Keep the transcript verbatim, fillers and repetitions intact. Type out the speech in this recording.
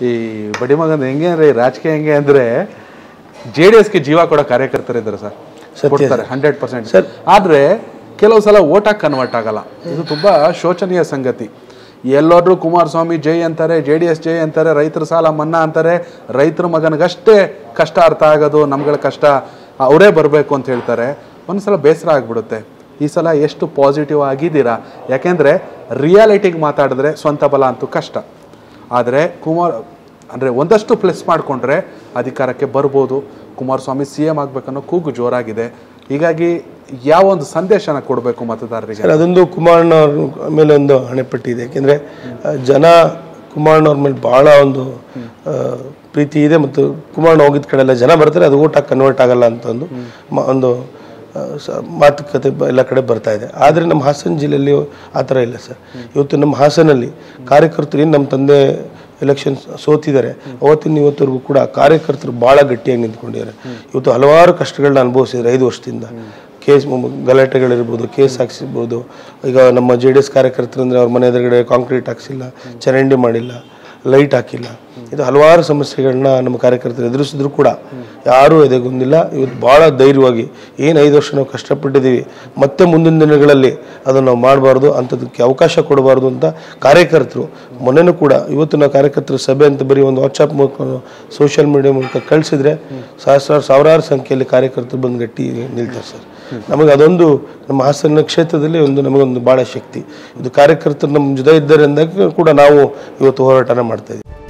ಈ ಬಡಿ ಮಗಂದು ಹೆಂಗೆ ಅಂದರೆ ರಾಜಕೀಯ ಹೆಂಗೆ ಅಂದರೆ ಜೆ ಡಿ ಎಸ್ಗೆ ಜೀವ ಕೊಡೋ ಕಾರ್ಯಕರ್ತರಿದ್ದಾರೆ ಸರ್, ಕೊಡ್ತಾರೆ ಹಂಡ್ರೆಡ್ ಪರ್ಸೆಂಟ್ ಸರ್. ಆದರೆ ಕೆಲವು ಸಲ ಓಟಾಗಿ ಕನ್ವರ್ಟ್ ಆಗಲ್ಲ. ಇದು ತುಂಬ ಶೋಚನೀಯ ಸಂಗತಿ. ಎಲ್ಲೋದ್ರೂ ಕುಮಾರಸ್ವಾಮಿ ಜೈ ಅಂತಾರೆ, ಜೆ ಡಿ ಎಸ್ ಜೈ ಅಂತಾರೆ, ರೈತರ ಸಾಲ ಮನ್ನಾ ಅಂತಾರೆ, ರೈತರ ಮಗನಿಗಷ್ಟೇ ಕಷ್ಟ ಅರ್ಥ ಆಗೋದು, ನಮ್ಗಳ ಕಷ್ಟ ಅವರೇ ಬರಬೇಕು ಅಂತ ಹೇಳ್ತಾರೆ. ಒಂದ್ಸಲ ಬೇಸರ ಆಗಿಬಿಡುತ್ತೆ. ಈ ಸಲ ಎಷ್ಟು ಪಾಸಿಟಿವ್ ಆಗಿದ್ದೀರಾ? ಯಾಕೆಂದರೆ ರಿಯಾಲಿಟಿಗೆ ಮಾತಾಡಿದ್ರೆ ಸ್ವಂತ ಬಲ ಅಂತೂ ಕಷ್ಟ. ಆದರೆ ಕುಮಾರ್ ಅಂದರೆ ಒಂದಷ್ಟು ಪ್ಲಸ್ ಮಾಡಿಕೊಂಡ್ರೆ ಅಧಿಕಾರಕ್ಕೆ ಬರ್ಬೋದು. ಕುಮಾರಸ್ವಾಮಿ ಸಿ ಎಂ ಆಗಬೇಕನ್ನೋ ಕೂಗು ಜೋರಾಗಿದೆ. ಹೀಗಾಗಿ ಯಾವ ಒಂದು ಸಂದೇಶನ ಕೊಡಬೇಕು ಮತದಾರರಿಗೆ? ಅದೊಂದು ಕುಮಾರಣ್ಣವ್ರ ಮೇಲೆ ಒಂದು ಹಣೆಪಟ್ಟಿದೆ. ಯಾಕೆಂದರೆ ಜನ ಕುಮಾರಣ್ಣವ್ರ ಮೇಲೆ ಭಾಳ ಒಂದು ಪ್ರೀತಿ ಇದೆ ಮತ್ತು ಕುಮಾರಣ್ಣ ಹೋಗಿದ್ದ ಕಡೆ ಎಲ್ಲ ಜನ ಬರ್ತಾರೆ, ಅದು ಓಟಾಗಿ ಕನ್ವರ್ಟ್ ಆಗಲ್ಲ ಅಂತ ಒಂದು ಒಂದು ಮಾತುಕತೆ ಎಲ್ಲ ಕಡೆ ಬರ್ತಾ ಇದೆ. ಆದರೆ ನಮ್ಮ ಹಾಸನ ಜಿಲ್ಲೆಯಲ್ಲಿ ಆ ಥರ ಇಲ್ಲ ಸರ್. ಇವತ್ತು ನಮ್ಮ ಹಾಸನಲ್ಲಿ ಕಾರ್ಯಕರ್ತರು ಏನು ನಮ್ಮ ತಂದೆ ಎಲೆಕ್ಷನ್ ಸೋತಿದ್ದಾರೆ, ಅವತ್ತಿನ ಇವತ್ತರೆಗೂ ಕೂಡ ಕಾರ್ಯಕರ್ತರು ಭಾಳ ಗಟ್ಟಿಯಾಗಿ ನಿಂತ್ಕೊಂಡಿದ್ದಾರೆ. ಇವತ್ತು ಹಲವಾರು ಕಷ್ಟಗಳನ್ನ ಅನುಭವಿಸಿದ್ದಾರೆ ಐದು ವರ್ಷದಿಂದ. ಕೇಸ್ ಗಲಾಟೆಗಳಿರ್ಬೋದು, ಕೇಸ್ ಹಾಕ್ಸಿರ್ಬೋದು. ಈಗ ನಮ್ಮ ಜೆ ಡಿ ಎಸ್ ಕಾರ್ಯಕರ್ತರು ಅಂದರೆ ಅವ್ರ ಮನೆ ಎದುರುಗಡೆ ಕಾಂಕ್ರೀಟ್ ಹಾಕ್ಸಿಲ್ಲ, ಚರಂಡಿ ಮಾಡಿಲ್ಲ, ಲೈಟ್ ಹಾಕಿಲ್ಲ. ಇದು ಹಲವಾರು ಸಮಸ್ಯೆಗಳನ್ನ ನಮ್ಮ ಕಾರ್ಯಕರ್ತರು ಎದುರಿಸಿದ್ರು ಕೂಡ ಯಾರೂ ಎದೆಗೊಂದಿಲ್ಲ. ಇವತ್ತು ಭಾಳ ಧೈರ್ಯವಾಗಿ ಏನು ಐದು ವರ್ಷ ನಾವು ಕಷ್ಟಪಟ್ಟಿದ್ದೀವಿ, ಮತ್ತೆ ಮುಂದಿನ ದಿನಗಳಲ್ಲಿ ಅದನ್ನು ನಾವು ಮಾಡಬಾರ್ದು, ಅಂಥದಕ್ಕೆ ಅವಕಾಶ ಕೊಡಬಾರ್ದು ಅಂತ ಕಾರ್ಯಕರ್ತರು ಮೊನ್ನೆನೂ ಕೂಡ ಇವತ್ತು ನಾವು ಕಾರ್ಯಕರ್ತರ ಸಭೆ ಅಂತ ಬರೀ ಒಂದು ವಾಟ್ಸಪ್ ಮೂಲಕ ಸೋಷಿಯಲ್ ಮೀಡಿಯಾ ಮೂಲಕ ಕಳಿಸಿದ್ರೆ ಸಹಸ್ರಾರು ಸಾವಿರಾರು ಸಂಖ್ಯೆಯಲ್ಲಿ ಕಾರ್ಯಕರ್ತರು ಬಂದು ಗಟ್ಟಿ ನಿಲ್ತಾರೆ ಸರ್. ನಮಗೆ ಅದೊಂದು ನಮ್ಮ ಹಾಸನ ಕ್ಷೇತ್ರದಲ್ಲಿ ಒಂದು ನಮಗೊಂದು ಭಾಳ ಶಕ್ತಿ. ಇದು ಕಾರ್ಯಕರ್ತರು ನಮ್ಮ ಜೊತೆ ಇದ್ದಾರೆ ಅಂದಾಗ ಕೂಡ ನಾವು ಇವತ್ತು ಹೋರಾಟನ ಮಾಡ್ತಾ ಇದ್ದೀವಿ.